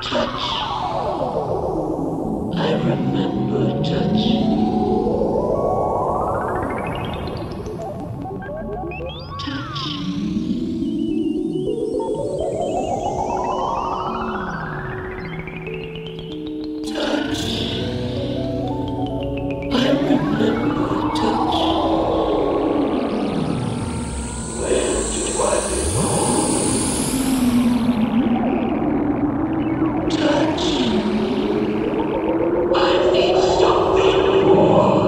Touch. I remember touch. Touch. Touch. I remember touch. Where do I belong? Touch. I need something more.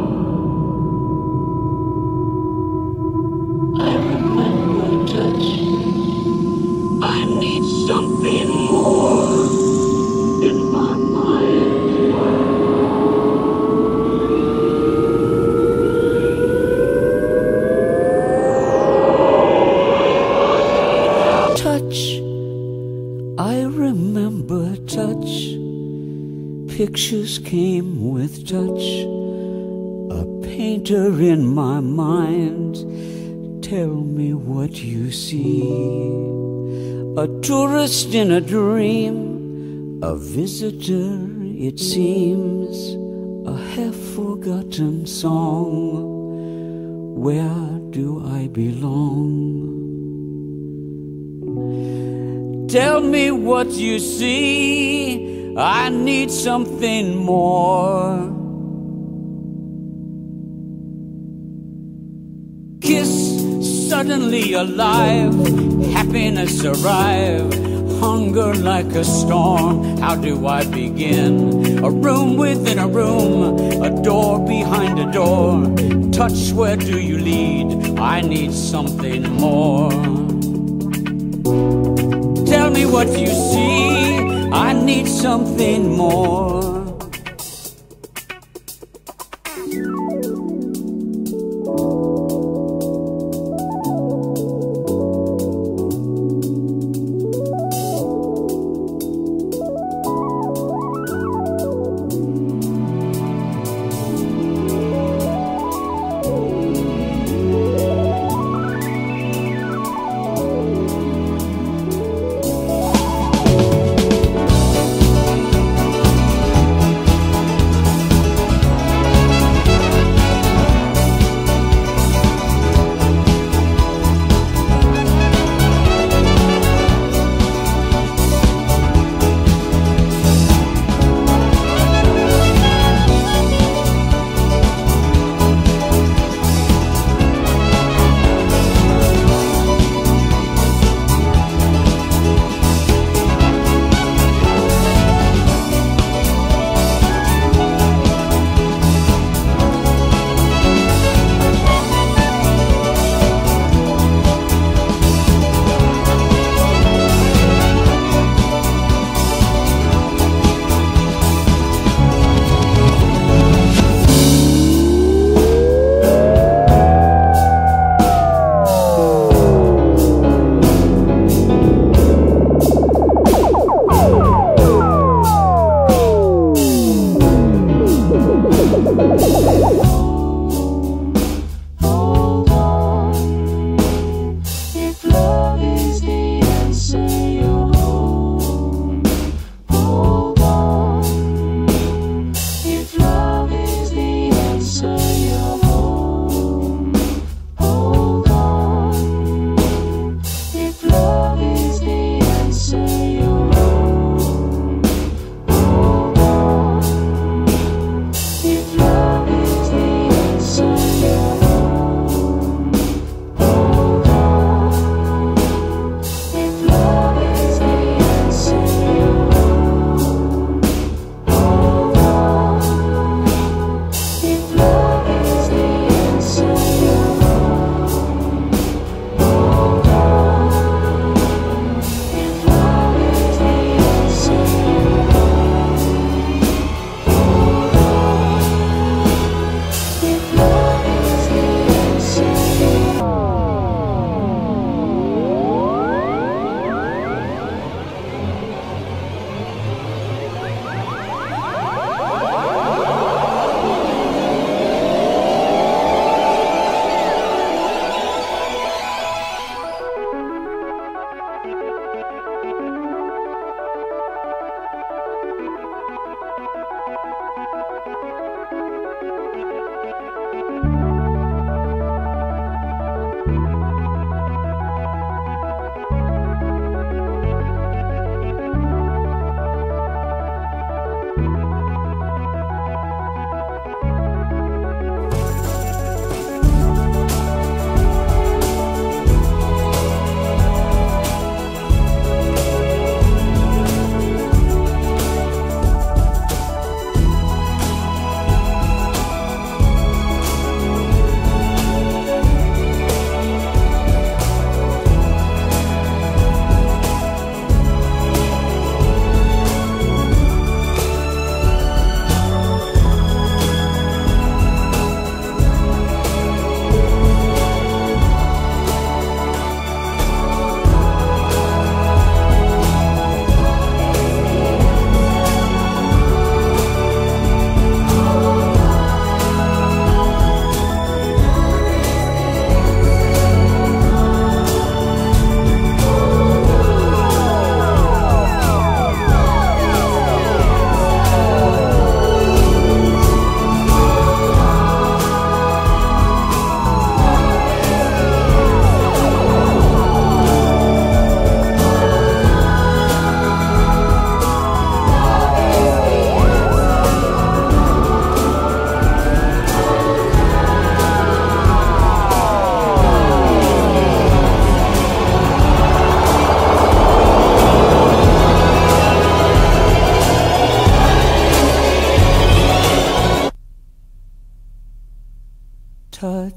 I remember touch. I need something more in my mind. Touch. I remember touch. Pictures came with touch. A painter in my mind. Tell me what you see. A tourist in a dream. A visitor, it seems. A half-forgotten song. Where do I belong? Tell me what you see. I need something more. Kiss, suddenly alive. Happiness arrive. Hunger like a storm. How do I begin? A room within a room. A door behind a door. Touch, where do you lead? I need something more. Tell me what you see. I need something more.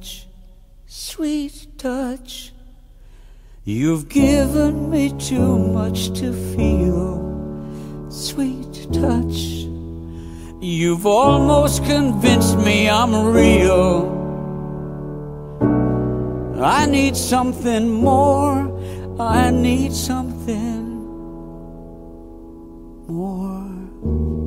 touch, sweet touch. You've given me too much to feel, sweet touch. You've almost convinced me I'm real. I need something more, I need something more.